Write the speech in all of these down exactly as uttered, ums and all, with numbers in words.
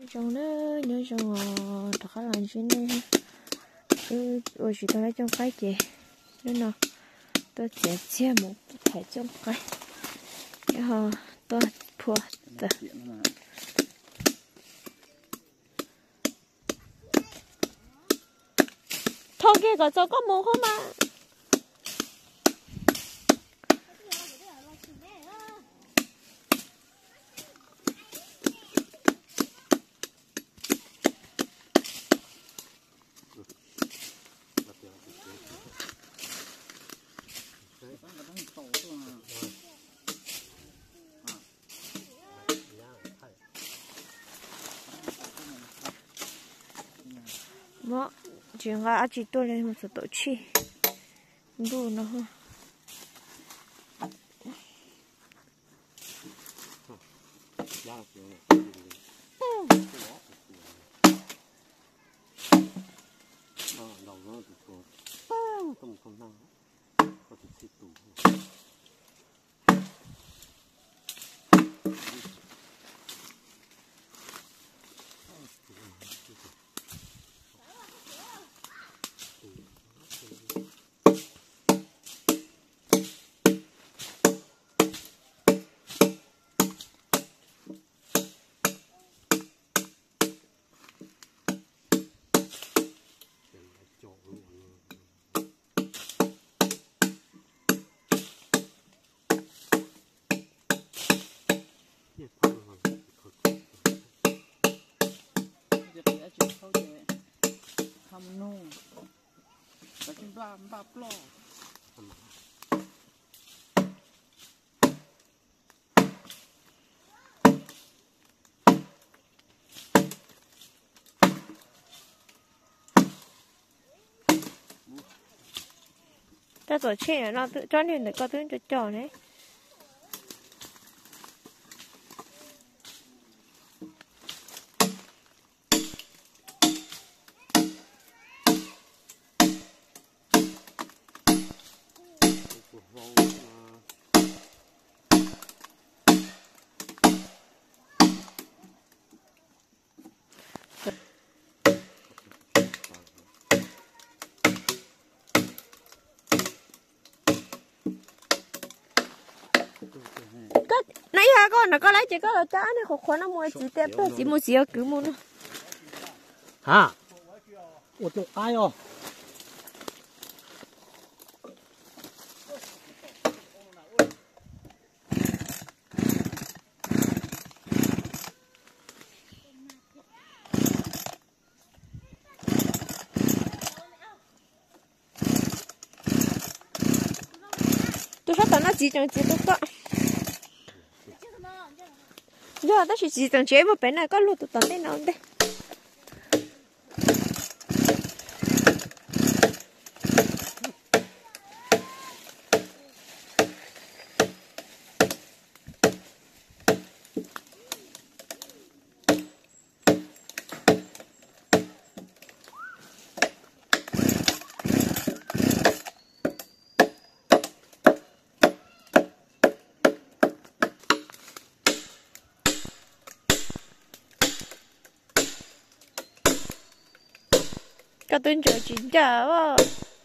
trong nó nhớ trong thật khá là chuyện này ừ rồi chỉ tôi lấy trong cái chị nên là tôi sẽ chia một thẻ trong cái然后tôi破的thôi kia có cho có mua không mà mà chuyện là chỉ tôi lên một số tổ chi đủ nó ha không nung và chúng ta bắp lo ta tổ chức nó tự cho nên để có thứ cho trò đấy nãy giờ con nó có lấy chỉ có là chá này khổ khó nó mua chỉ tép thôi chỉ mua xíu cứ mua nó hả một chục ai rồi tôi sắp tới nó chỉ chẳng chỉ tôi có giờ tôi chỉ chỉ chẳng chế một bên này có lụt tụt tận đây nào đây cái tên trời chín chả quá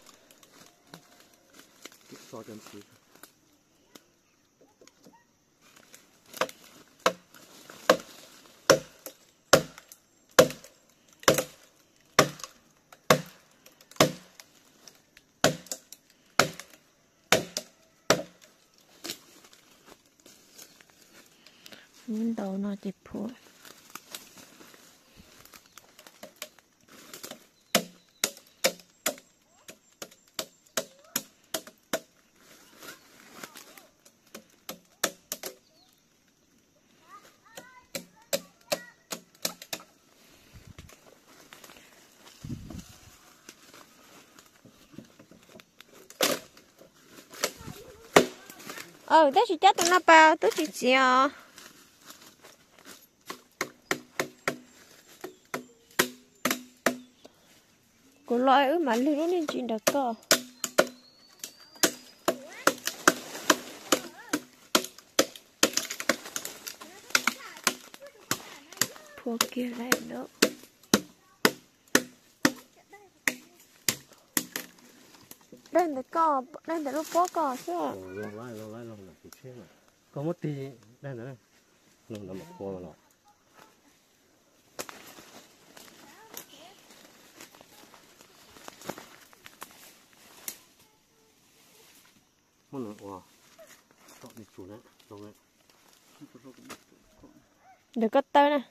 mình đầu nó chụp phổi ờ đó chỉ chết tụi nó bao tôi chỉ chỉ à cô loại ư mà lưu nên chuyện được cơ phù Bộ kia lại nữa. Đây là cò, đây là lúc bó cò chứ. Ồ, lâu lại, lâu lại, lâu lại, thì chết rồi. Có một tí, đây này, lâu là một cô rồi. Một lần, wow. Chọn đi chủ đấy, lâu đấy. Được có tơ nè.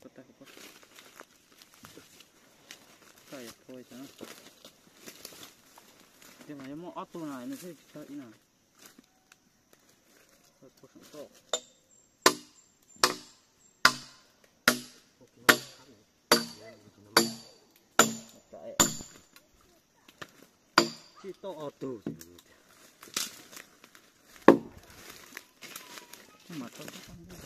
Thôi thôi cho nó. Nhưng mà nếu mà auto này nó sẽ tới nào. Thôi cô sẵn sàng. Tại chỉ to auto nhưng mà tôi không biết.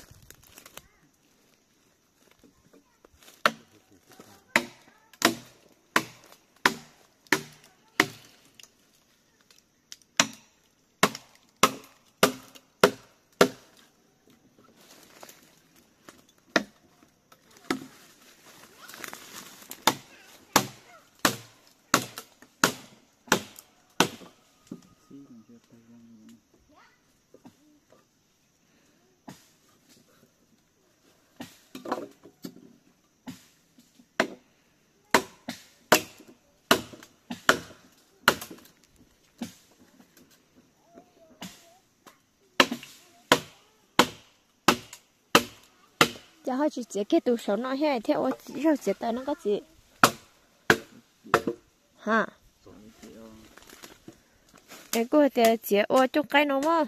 Chả hỏi chị chế cái tủ số nó hay theo ở chỉ rồi chế tới nó có gì hả em cô thì chế ở trong cái nó mà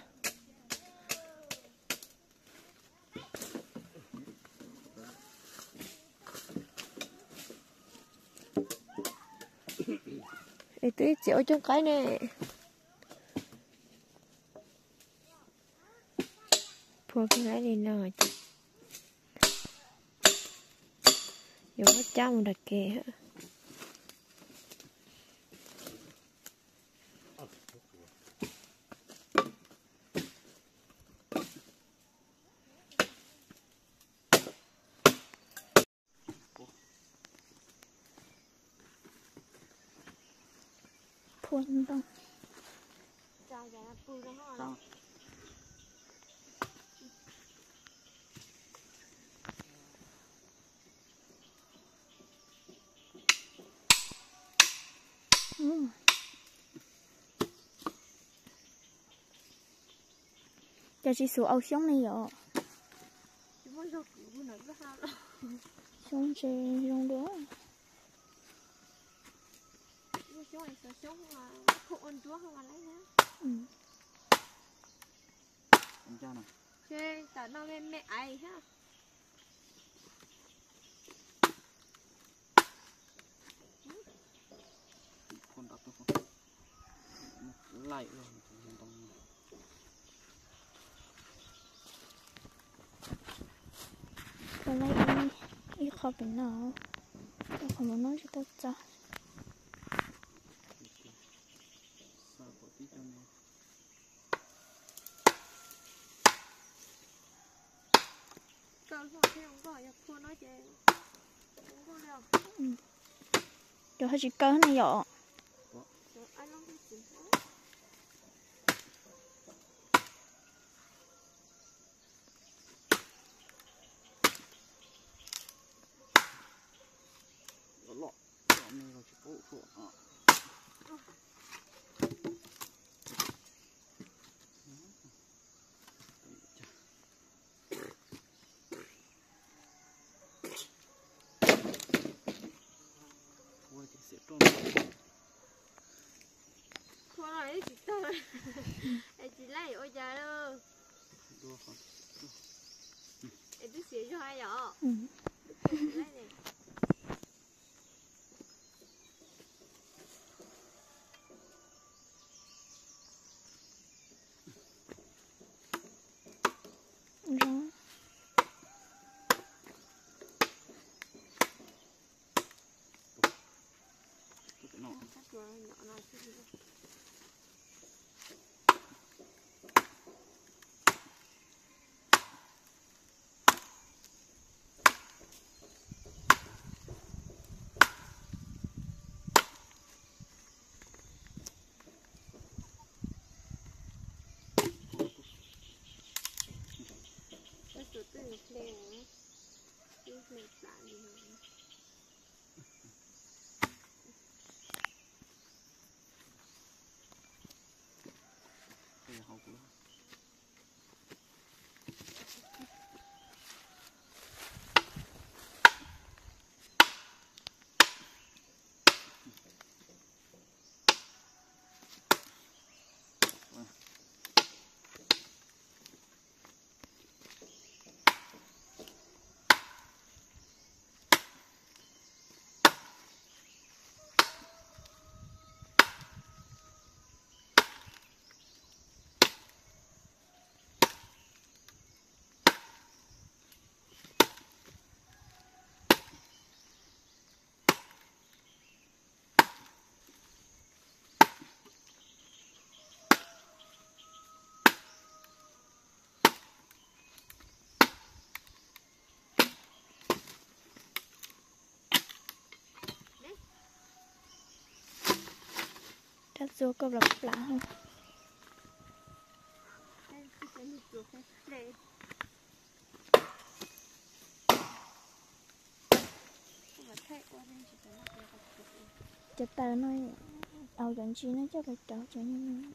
em tới chế ở trong cái này phô cái này đi nào dùng nó chăm một đặc kề hả phun đâu Sao? ừ. Cho chị số áo xuống này rồi xuống chơi dùng nữa ừ. Em cho nào. Chơi tao nó lên mẹ ai ha Con đọc tôi không. Lại rồi. cái này ít khó bên nào tôi không muốn nói cho tôi cho Sao có tí cho nó. Cậu không thấy không có nhập khuôn nói chơi không có đâu ừ. Rồi hơi chỉ cơ này dọ rồi anh không biết gì hết Nó lọ lọ này là chỉ bộ phổ à. khuôn nói chỉ tao em chỉ lấy ôi già đâu em cứ xỉa cho hai dọ ừ. Lấy này rồi Đây là hậu của Chắc vô câu lập lạ không? Chắc ta nói ao dẫn chi nó chắc phải trâu cho nên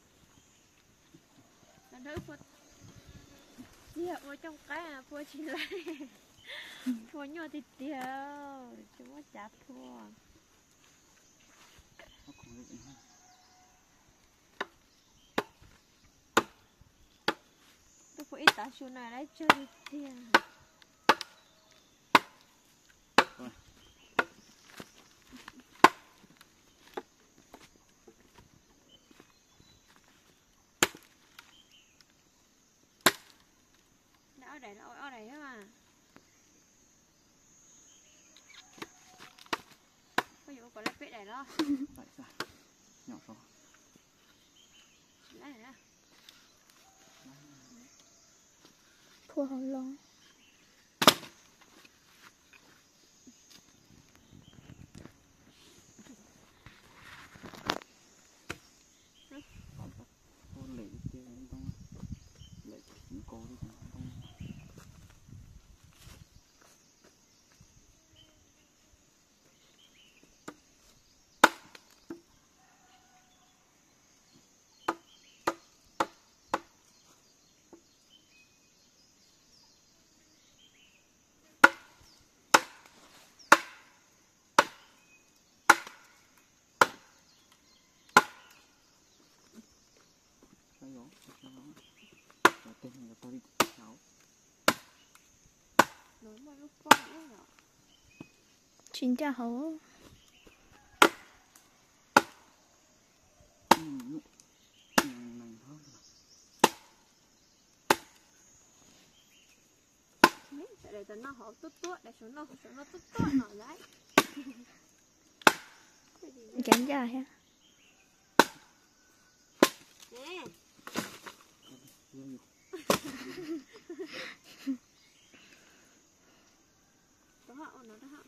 nó đỡ phốt tiệp vào trong cái à phốt chỉ lại phốt nhỏ thì tiệp chúng nó chặt phốt nó cũng được ha. tôi phải tả số này đấy chơi đi tiệp ở đây ở ở đây đó mà có gì có lấy biết này đó Tại sao nhỏ rồi lấy này đó thua không lo. cô lệ chơi không lệ cô đi không cái đó cái đó và tên là tôi đi cháu nổi mà lúc con nữa nhở Chính cha hấu ừ này hơn tại đây tao nó họ tốt tốt để số nó số nó tốt tốt nó đấy chén cha ha. nè đó họ nó đó họ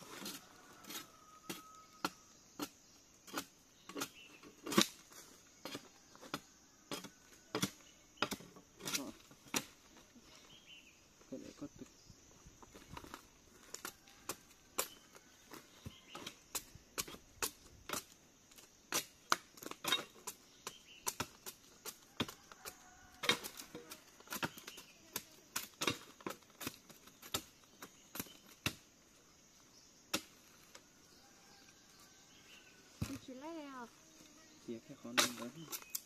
cái này có từ chỉ lấy đây à chia cái con đấy